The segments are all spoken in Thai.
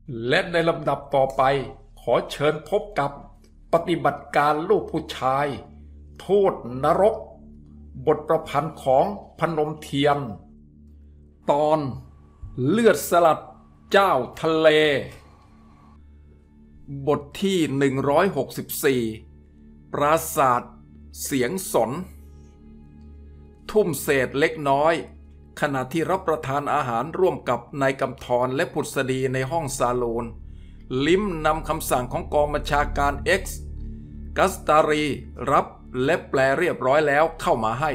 และในลำดับต่อไปขอเชิญพบกับปฏิบัติการลูกผู้ชายโทษนรกบทประพันธ์ของพนมเทียนตอนเลือดสลัดเจ้าทะเลบทที่164ปราสาทเสียงสนทุ่มเศษเล็กน้อยขณะที่รับประทานอาหารร่วมกับนายกำธรและผุดสดีในห้องซาลูนลิ้มนำคำสั่งของกองบัญชาการ X กัสตารีรับและแปลเรียบร้อยแล้วเข้ามาให้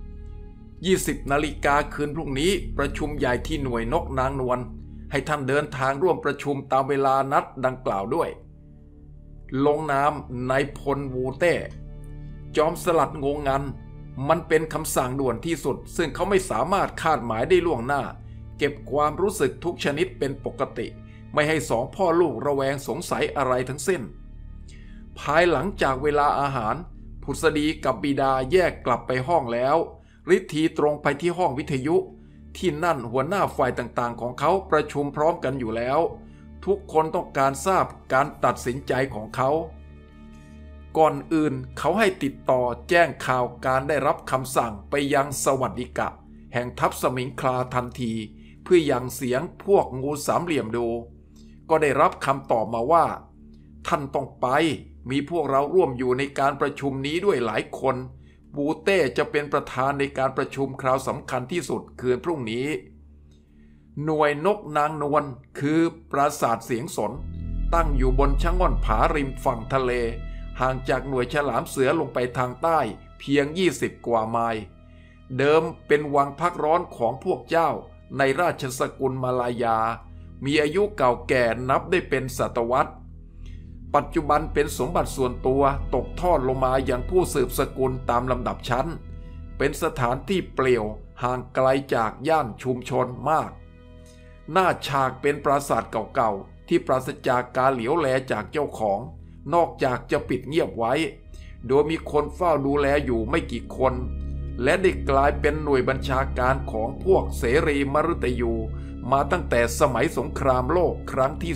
20 นาฬิกาคืนพรุ่งนี้ประชุมใหญ่ที่หน่วยนกนางนวลให้ท่านเดินทางร่วมประชุมตามเวลานัดดังกล่าวด้วยลงนามนายพลวูเต้จอมสลัดงงงันมันเป็นคำสั่งด่วนที่สุดซึ่งเขาไม่สามารถคาดหมายได้ล่วงหน้าเก็บความรู้สึกทุกชนิดเป็นปกติไม่ให้สองพ่อลูกระแวงสงสัยอะไรทั้งสิ้นภายหลังจากเวลาอาหารผุดสดีกับบิดาแยกกลับไปห้องแล้วฤทธีตรงไปที่ห้องวิทยุที่นั่นหัวหน้าฝ่ายต่างๆของเขาประชุมพร้อมกันอยู่แล้วทุกคนต้องการทราบการตัดสินใจของเขาก่อนอื่นเขาให้ติดต่อแจ้งข่าวการได้รับคำสั่งไปยังสวัสดิกะแห่งทัพสมิงคลาทันทีเพื่อยังเสียงพวกงูสามเหลี่ยมดูก็ได้รับคำตอบมาว่าท่านต้องไปมีพวกเราร่วมอยู่ในการประชุมนี้ด้วยหลายคนบูเต้จะเป็นประธานในการประชุมคราวสำคัญที่สุดคืนพรุ่งนี้หน่วยนกนางนวลคือปราสาทเสียงสนตั้งอยู่บนชะง่อนผาริมฝั่งทะเลห่างจากหน่วยฉลามเสือลงไปทางใต้เพียง20 กว่าไมล์เดิมเป็นวังพักร้อนของพวกเจ้าในราชสกุลมาลายามีอายุเก่าแก่นับได้เป็นศตวรรษปัจจุบันเป็นสมบัติส่วนตัวตกทอดลงมาอย่างผู้สืบสกุลตามลำดับชั้นเป็นสถานที่เปลี่ยวห่างไกลจากย่านชุมชนมากหน้าฉากเป็นปราสาทเก่าๆที่ปราศจากการเหลียวแลจากเจ้าของนอกจากจะปิดเงียบไว้โดยมีคนเฝ้าดูแลอยู่ไม่กี่คนและได้กลายเป็นหน่วยบัญชาการของพวกเสรีมฤตยูมาตั้งแต่สมัยสงครามโลกครั้งที่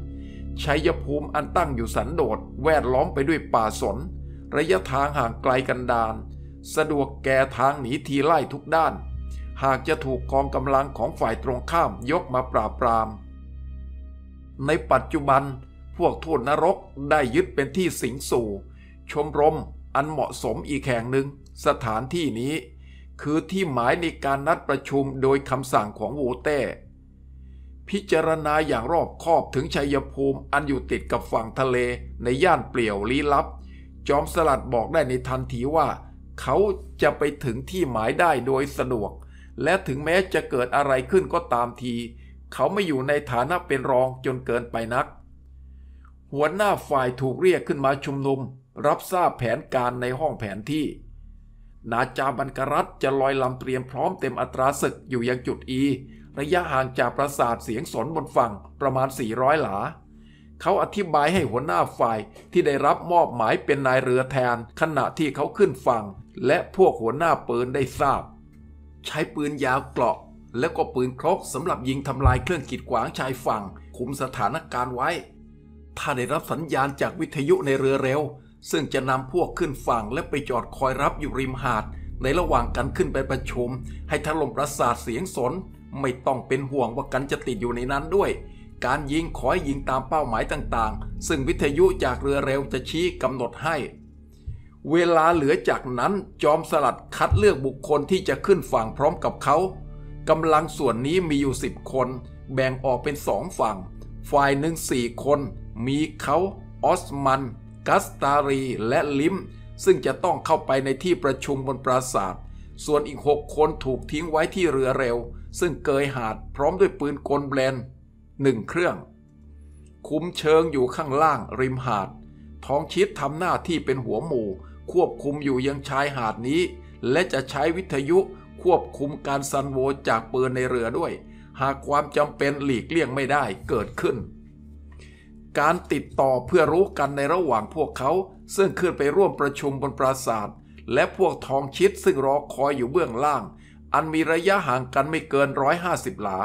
2ชัยภูมิอันตั้งอยู่สันโดษแวดล้อมไปด้วยป่าสนระยะทางห่างไกลกันดารสะดวกแก่ทางหนีทีไล่ทุกด้านหากจะถูกกองกำลังของฝ่ายตรงข้ามยกมาปราบปรามในปัจจุบันพวกโทษนรกได้ยึดเป็นที่สิงสู่ชมรมอันเหมาะสมอีกแห่งหนึ่งสถานที่นี้คือที่หมายในการนัดประชุมโดยคำสั่งของวูเต้พิจารณาอย่างรอบคอบถึงชัยภูมิอันอยู่ติดกับฝั่งทะเลในย่านเปลี่ยวลี้ลับจอมสลัดบอกได้ในทันทีว่าเขาจะไปถึงที่หมายได้โดยสะดวกและถึงแม้จะเกิดอะไรขึ้นก็ตามทีเขาไม่อยู่ในฐานะเป็นรองจนเกินไปนักหัวหน้าฝ่ายถูกเรียกขึ้นมาชุมนุมรับทราบแผนการในห้องแผนที่นาจาบันกรัตจะลอยลำเตรียมพร้อมเต็มอัตราศึกอยู่ยังจุด E ระยะห่างจากปราสาทเสียงสนบนฝั่งประมาณ400 หลาเขาอธิบายให้หัวหน้าฝ่ายที่ได้รับมอบหมายเป็นนายเรือแทนขณะที่เขาขึ้นฝั่งและพวกหัวหน้าปืนได้ทราบใช้ปืนยาวเกราะและก็ปืนครกสำหรับยิงทำลายเครื่องกีดขวางชายฝั่งคุมสถานการณ์ไว้ถ้าได้รับสัญญาณจากวิทยุในเรือเร็วซึ่งจะนำพวกขึ้นฝั่งและไปจอดคอยรับอยู่ริมหาดในระหว่างกันขึ้นไปประชุมให้ถล่มปราสาทเสียงสนไม่ต้องเป็นห่วงว่ากันจะติดอยู่ในนั้นด้วยการยิงขอให้ยิงตามเป้าหมายต่างๆซึ่งวิทยุจากเรือเร็วจะชี้กำหนดให้เวลาเหลือจากนั้นจอมสลัดคัดเลือกบุคคลที่จะขึ้นฝั่งพร้อมกับเขากำลังส่วนนี้มีอยู่10 คนแบ่งออกเป็น2 ฝั่งฝ่ายหนึ่ง4 คนมีเขาออสมันกัสตารีและลิมซึ่งจะต้องเข้าไปในที่ประชุมบนปราสาทส่วนอีก6 คนถูกทิ้งไว้ที่เรือเร็วซึ่งเกยหาดพร้อมด้วยปืนกลแบน1 เครื่องคุมเชิงอยู่ข้างล่างริมหาดทองชิดทำหน้าที่เป็นหัวหมู่ควบคุมอยู่ยังชายหาดนี้และจะใช้วิทยุควบคุมการซันโวจากปืนในเรือด้วยหากความจำเป็นหลีกเลี่ยงไม่ได้เกิดขึ้นการติดต่อเพื่อรู้กันในระหว่างพวกเขาซึ่งขึ้นไปร่วมประชุมบนปราสาทและพวกทองชิดซึ่งรอคอยอยู่เบื้องล่างอันมีระยะห่างกันไม่เกิน150 หลา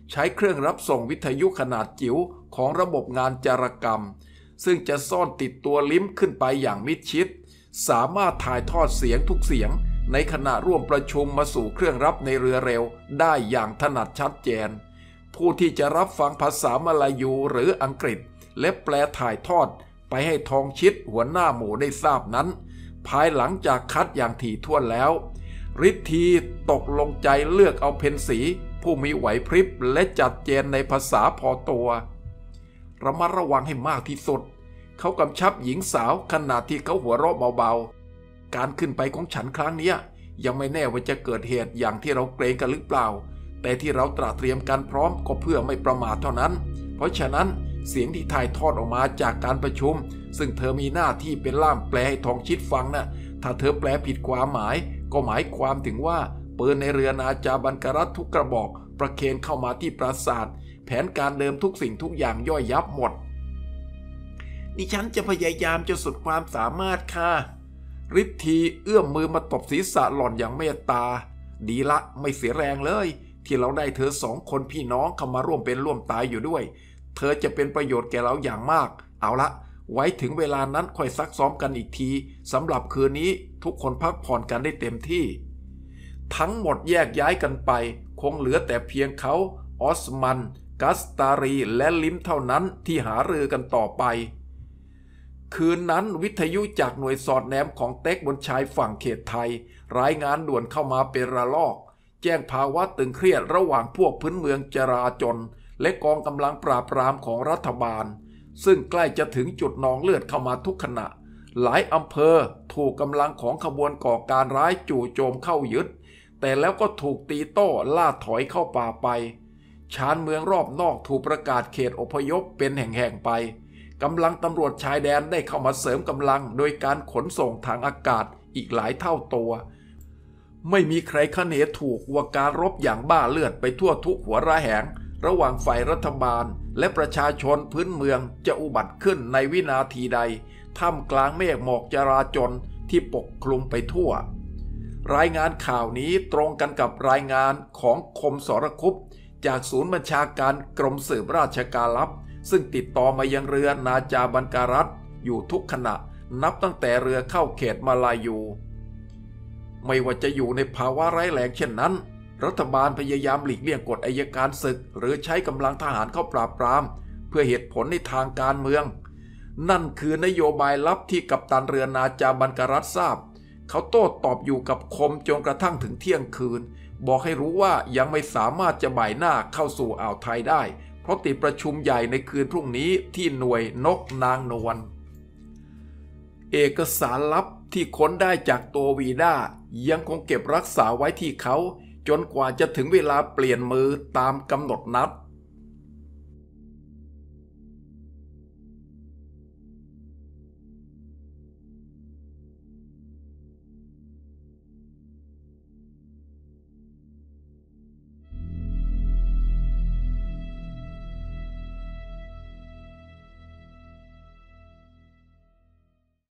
ใช้เครื่องรับส่งวิทยุขนาดจิ๋วของระบบงานจารกรรมซึ่งจะซ่อนติดตัวลิ้มขึ้นไปอย่างมิดชิดสามารถถ่ายทอดเสียงทุกเสียงในขณะร่วมประชุมมาสู่เครื่องรับในเรือเร็วได้อย่างถนัดชัดเจนผู้ที่จะรับฟังภาษามลายูหรืออังกฤษและแปลถ่ายทอดไปให้ทองชิดหัวหน้าหมู่ได้ทราบนั้นภายหลังจากคัดอย่างถี่ถ้วนแล้วฤทธีตกลงใจเลือกเอาเพ็ญศรีผู้มีไหวพริบและจัดเจนในภาษาพอตัวระมัดระวังให้มากที่สุดเขากำชับหญิงสาวขณะที่เขาหัวเราะเบาๆการขึ้นไปของฉันครั้งนี้ยังไม่แน่ว่าจะเกิดเหตุอย่างที่เราเกรงกันหรือเปล่าแต่ที่เราตระเตรียมกันพร้อมก็เพื่อไม่ประมาทเท่านั้นเพราะฉะนั้นเสียงที่ถ่ายทอดออกมาจากการประชุมซึ่งเธอมีหน้าที่เป็นล่ามแปลให้ทองชิดฟังนะถ้าเธอแปลผิดความหมายก็หมายความถึงว่าปืนในเรือนาจาบันการัตทุกกระบอกประเคนเข้ามาที่ปราสาทแผนการเดิมทุกสิ่งทุกอย่างย่อยยับหมดดิฉันจะพยายามจนสุดความสามารถค่ะฤทธีเอื้อมมือมาตบศีรษะหล่อนอย่างเมตตาดีละไม่เสียแรงเลยที่เราได้เธอสองคนพี่น้องเข้ามาร่วมเป็นร่วมตายอยู่ด้วยเธอจะเป็นประโยชน์แก่เราอย่างมากเอาละไว้ถึงเวลานั้นค่อยซักซ้อมกันอีกทีสำหรับคืนนี้ทุกคนพักผ่อนกันได้เต็มที่ทั้งหมดแยกย้ายกันไปคงเหลือแต่เพียงเขาออสมันกัสตารีและลิมเท่านั้นที่หารือกันต่อไปคืนนั้นวิทยุจากหน่วยสอดแนมของเต็กบนชายฝั่งเขตไทยรายงานด่วนเข้ามาเป็นระลอกแจ้งภาวะตึงเครียดระหว่างพวกพื้นเมืองจราจรและกองกำลังปราบปรามของรัฐบาลซึ่งใกล้จะถึงจุดนองเลือดเข้ามาทุกขณะหลายอำเภอถูกกำลังของขบวนก่อการร้ายจู่โจมเข้ายึดแต่แล้วก็ถูกตีโต้ล่าถอยเข้าป่าไปชานเมืองรอบนอกถูกประกาศเขตอพยพเป็นแห่งๆไปกำลังตำรวจชายแดนได้เข้ามาเสริมกำลังโดยการขนส่งทางอากาศอีกหลายเท่าตัวไม่มีใครคเนถูกว่าการรบอย่างบ้าเลือดไปทั่วทุกหัวระแหงระหว่างฝ่ายรัฐบาลและประชาชนพื้นเมืองจะอุบัติขึ้นในวินาทีใดท่ามกลางเมฆหมอกจราจรที่ปกคลุมไปทั่วรายงานข่าวนี้ตรงกันกับรายงานของคมสรคุปจากศูนย์บัญชาการกรมสืบราชการลับซึ่งติดต่อมายังเรือนาจาบันการัตอยู่ทุกขณะนับตั้งแต่เรือเข้าเขตมาลายูไม่ว่าจะอยู่ในภาวะร้ายแรงเช่นนั้นรัฐบาลพยายามหลีกเลี่ยงกฎอัยการศึกหรือใช้กำลังทหารเข้าปราบปรามเพื่อเหตุผลในทางการเมืองนั่นคือนโยบายลับที่กัปตันเรือนาจาบันการัตทราบเขาโต้ตอบอยู่กับคมจนกระทั่งถึงเที่ยงคืนบอกให้รู้ว่ายังไม่สามารถจะบ่ายหน้าเข้าสู่อ่าวไทยได้เพราะติดประชุมใหญ่ในคืนพรุ่งนี้ที่หน่วยนกนางนวลเอกสารลับที่ค้นได้จากตัววีด้ายังคงเก็บรักษาไว้ที่เขาจนกว่าจะถึงเวลาเปลี่ยนมือตามกำหนดนัด